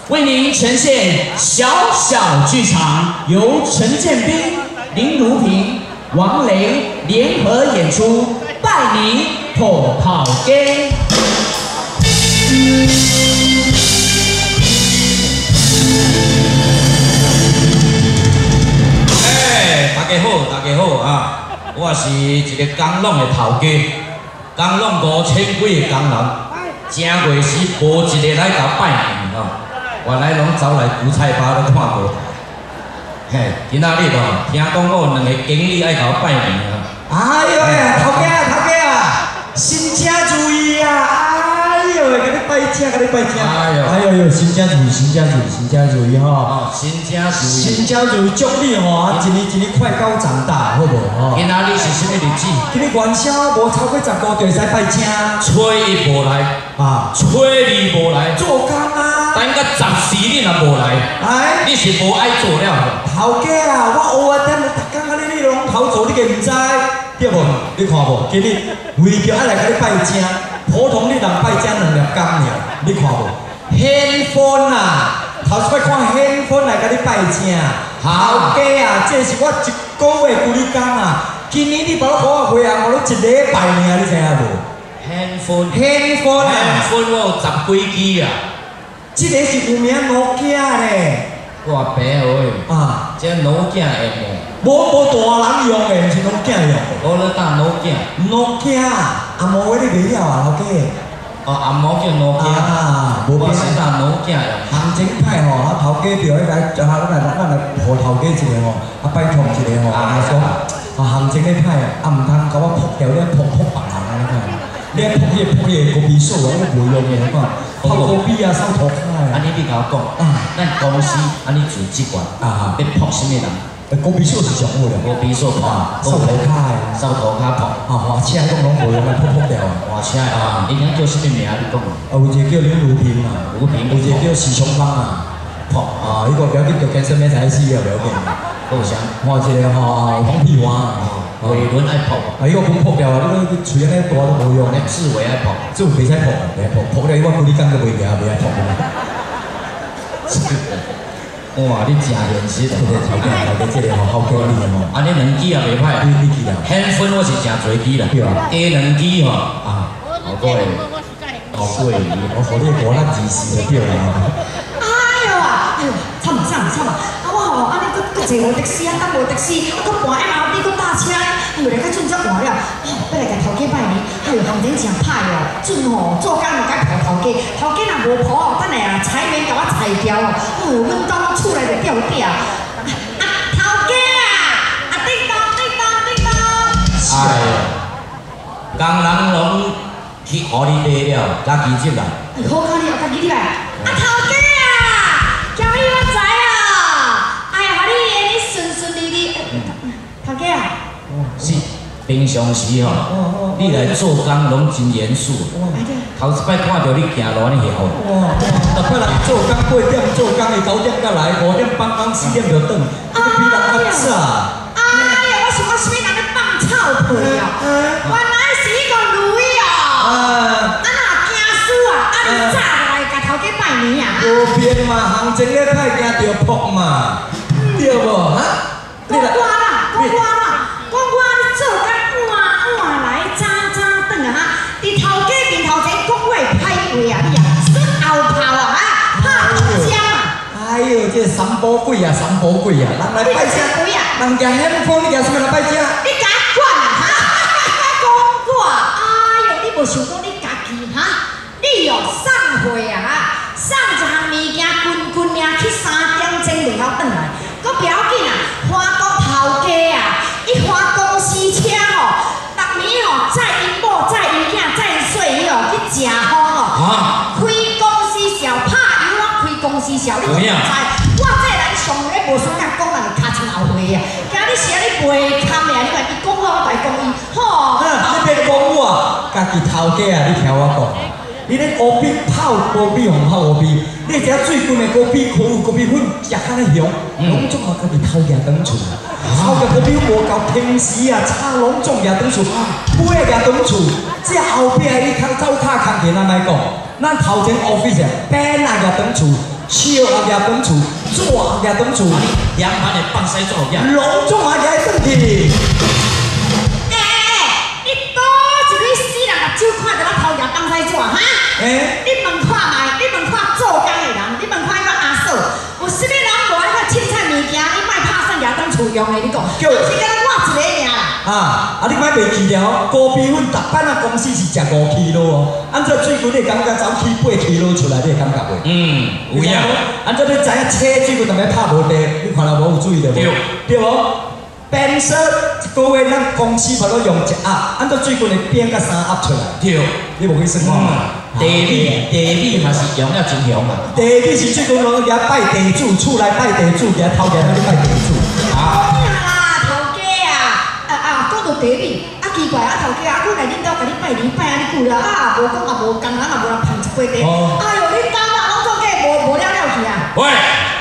为您呈现小小剧场，由陈建斌、林如萍、王雷联合演出，拜您破头家。 大家好，大家好啊！我是一个工农的头家，工农5000几个工人，正月时无一个来甲拜年吼，原来拢走来韭菜巴咧看无。嘿，今仔日吼，听讲我2个经理爱甲我拜年啊。 哎呦呀，头家，新家注意啊！哎呦，给你拜正，给你拜正。哎呦，新家注意哈。 新家注意。 新家注意，祝你吼，一年快高长大，好无吼？ 今仔日是什么日子？ 今日元宵无超过15就会使拜正。 初一无来啊，初二无来， 做工啊。 等到14你若无来， 哎， 你是无爱做了。 头家啊，我学点，逐工你拢偷做，你个唔知，对无？你看无？今日为着爱来甲你拜正，普通你人拜正2粒工尔，你看无？显婚啊！头一摆看显婚来甲你拜正，头家啊，这是我1个月规工啊！今年你把我回啊，我都1礼拜尔，你知影无？ 显婚啊！ 显婚我有10几支啊！ 这个是有名诺基亚咧。 我爸学啊，这诺基亚会无大人用的，毋是诺基亚用。 我咧打诺基亚。 诺基亚，阿毛迄个袂晓啊，头家。 哦，阿毛叫诺基亚。啊，无变。我是打诺基亚用。 行情歹吼，啊头家着迄个，咱来互头家一个吼，啊拜托一个吼，啊说，啊行情咧歹啊，毋通甲我扑掉，你扑别人安尼看。你扑个高比数啊，你袂用的看。泡高比啊，扫涂骹啊。 安尼你甲我讲，咱公司安尼做职员，要扑什么人？ 高比数是上好了。 高比数扑， 扫涂骹的。 扫涂骹扑。 花车讲拢无用来扑掉啊。 花车啊，因叫什么名？你讲。 有一个叫林如萍啊，有一个叫许雄芳啊。扑啊，迄个不要紧，就跟身边才死啊，不要紧。 好像。 换一个吼，黄屁蛙啊。 伟伦爱扑， 伊个讲扑掉啊！你喙安尼大都无用。 志伟爱扑， 志伟袂使扑，扑了我规日工都袂赢，袂爱扑。 哇！你真现实， 头家这个吼好过你吼。 安尼2支也袂歹。 你记啊？ 显婚我是真侪支啦，加2支吼啊，好过诶，好过诶， 我互你过咱20就对啦。 哎呦，惨啊！我吼安尼搁坐无的士啊，等无的士，搁搬 MRT 搁搭车，哎呦，来甲准足换了，要来甲头家拜年，哎呦，行情真歹哦，准吼做工就该抱头家，头家若无抱哦，等下啊财源甲我裁掉哦，哎呦，阮当厝内就掉掉。头家啊，叮当。 哎呦，工人拢去互你买了，家己进来。 好家己，家己入来。头家啊，交易我知啊，哎呀，互你安尼顺利。头家啊。 是，平常时吼，你来做工拢真严肃。头一摆看到你行路安尼晓。 逐摆人做工8点做工的9点才来，5点放工4点就转，这个比人较早。 哎呀，我想讲什么人咧放臭屁哦？原来是迄个女哦。哪惊死啊！你早就来甲头家拜年啊？ 无变嘛，行情咧歹，惊着扑嘛，对无？哈？ 讲我做甲晚来早转啊哈！伫头家面头前讲话歹话啊，你啊耍后炮啊哈！拍头针啊！ 哎呦，这三宝鬼啊，人来拜车，人家显婚，你家什么来拜车？ 你甲我管啊哈！讲我，哎呦，你无想讲你家己哈？你哦送货啊哈，送一项物件，滚尔去3点钟袂晓转来，搁不要紧啊，花国头家啊，伊花公司车吼，逐年吼载因某、载因囝、载因细哦去食风哦，开公司小拍油我开公司小，你知？我这人上咧无想甲讲人尻川后悔啊，今日是安尼陪看尔，你家己讲我来讲伊，吼。 你别讲我，家己头家啊，你听我讲。你咧乌比泡高比红泡乌比，你食最近的高比高比粉食较咧香，拢总嘛家己偷夹转厝，偷夹高比无够平时啊，炒拢总夹转厝，买夹转厝，这后壁你通走卡工钱咱来讲，咱头前 office 啊，边啊夹转厝， 笑也夹转厝，纸也夹转厝， 两盘的放西做样。 龙种也夹转去。 你多一个死人目睭看到我头夹放西纸哈？你问看卖，你问看做工的人，你问看迄个阿嫂，有啥物人无迄个凊彩物件，你莫拍算夹当厝用的，你讲，就是敢若我一个尔啦。 你莫袂记了，高比粉逐摆啊公司是食5 kg 哦，按照水分你感觉走起8 kg 出来，你会感觉袂？ 有影。 按照你知影车水分若要拍无地，你看到无有注意到无？对无？变色一个月咱公司把它用1盒，按照水分会变甲3盒出来。 对， 你无去算看嘛？ 地理嘛是用了真强嘛。 地理是最高拢举拜地主，厝内拜地主，举头家去拜地主。 讲到地理，奇怪头家，我来恁兜甲你拜年拜你久了无讲无工人无人捧一杯茶。哎呦，恁兜啊，拢做假无了去啊！ 喂。